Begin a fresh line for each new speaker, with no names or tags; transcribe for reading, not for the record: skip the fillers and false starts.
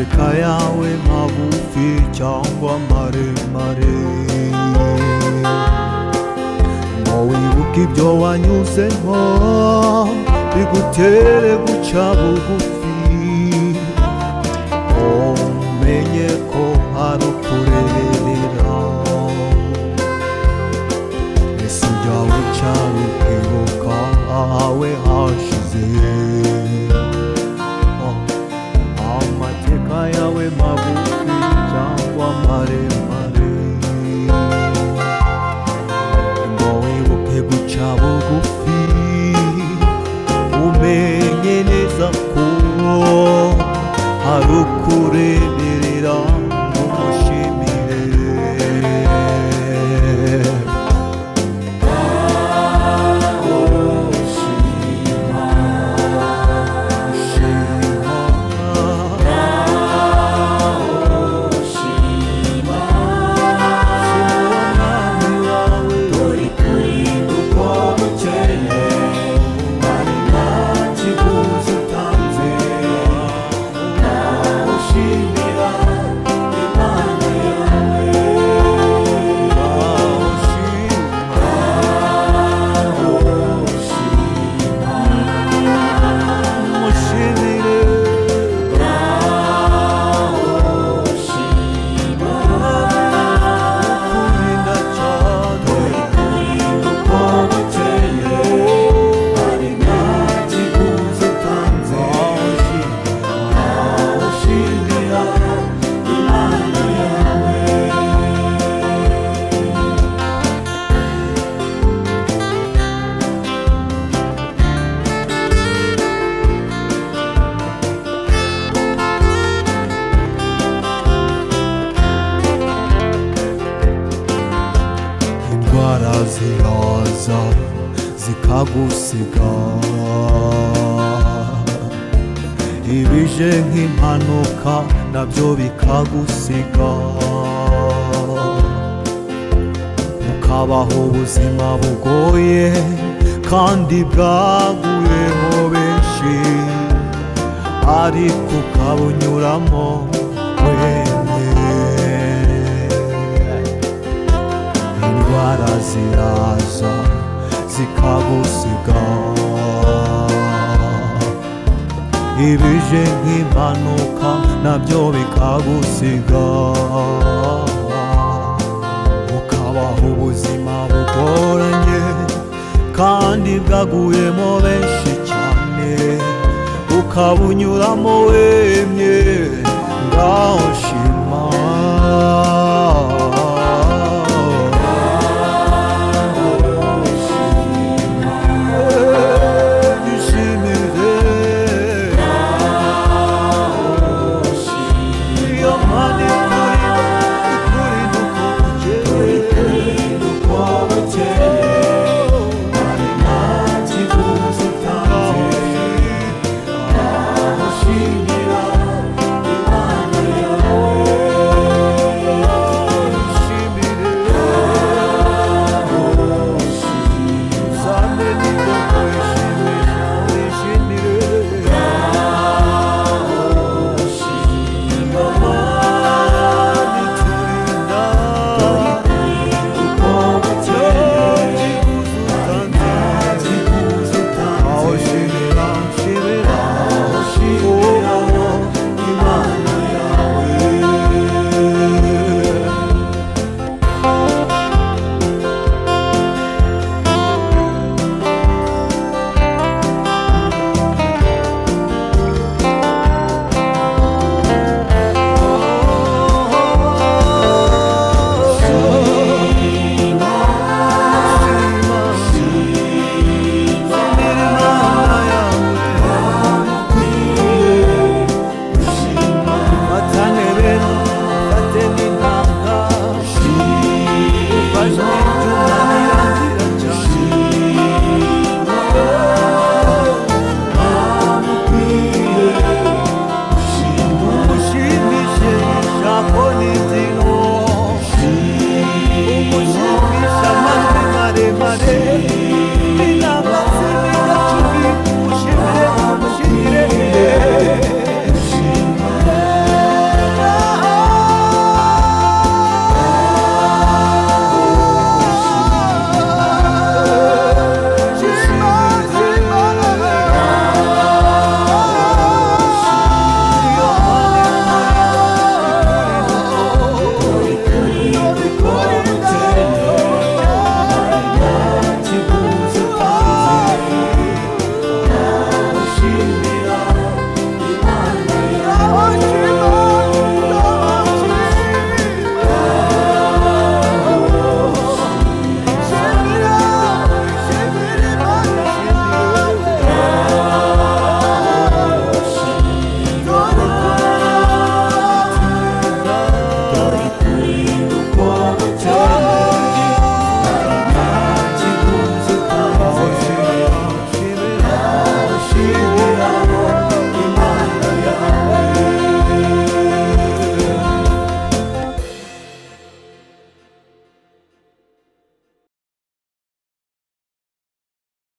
amateka yawe magufi cyangwa maremare, ngo wibuke ibyo wanyuzemo bigutere guca bugufi, umenye ko ari ukurerera ese ujya wica ukibuka ahawe hashize, amateka yawe magufi cyangwa maremare, ngo wibuke guca bugufi, umenye neza ko ari ukureberera ngo umushimire. Indwara ziraza zikagusiga, ibije nk'impanuka nabyo bikagusiga, ukabaho ubuzima bugoye kandi bwaguyemo benshi, ariko ukabunyuramo wemye. Indwara ziraza zikagusiga, ibije nk'impanuka nabyo bikagusiga, ukabaho ubuzima bugoranye kandi bwaguyemo benshi cyane, ukabunyuramo wemye. Ngaho shima